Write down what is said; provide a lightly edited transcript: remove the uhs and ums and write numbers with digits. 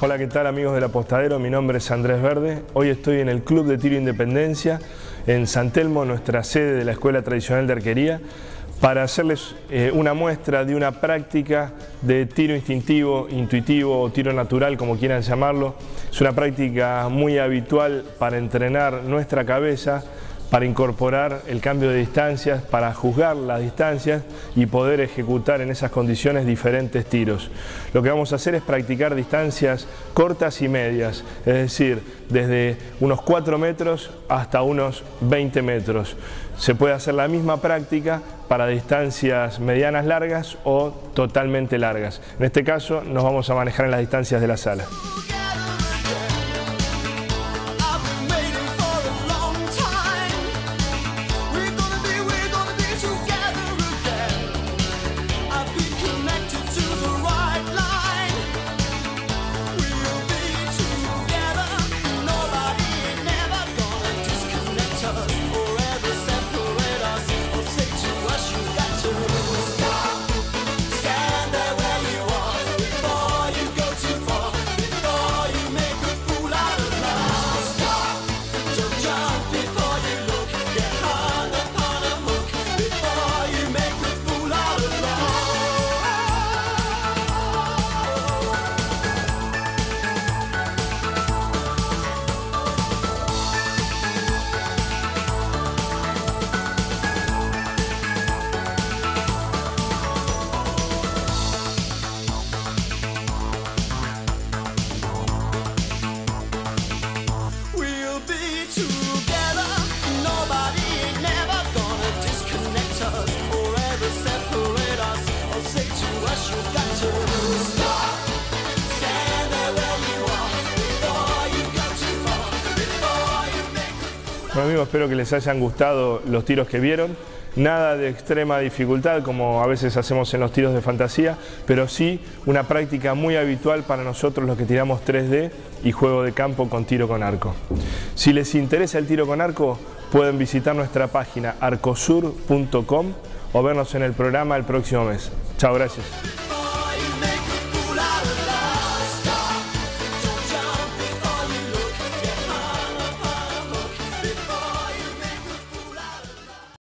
Hola, ¿qué tal amigos del Apostadero? Mi nombre es Andrés Verde. Hoy estoy en el Club de Tiro Independencia, en San Telmo, nuestra sede de la Escuela Tradicional de Arquería, para hacerles una muestra de una práctica de tiro instintivo, intuitivo o tiro natural, como quieran llamarlo. Es una práctica muy habitual para entrenar nuestra cabeza, para incorporar el cambio de distancias, para juzgar las distancias y poder ejecutar en esas condiciones diferentes tiros. Lo que vamos a hacer es practicar distancias cortas y medias, es decir, desde unos 4 metros hasta unos 20 metros. Se puede hacer la misma práctica para distancias medianas largas o totalmente largas. En este caso nos vamos a manejar en las distancias de la sala. Bueno amigos, espero que les hayan gustado los tiros que vieron. Nada de extrema dificultad como a veces hacemos en los tiros de fantasía, pero sí una práctica muy habitual para nosotros los que tiramos 3D y juego de campo con tiro con arco. Si les interesa el tiro con arco, pueden visitar nuestra página arcosur.com o vernos en el programa el próximo mes. Chao, gracias.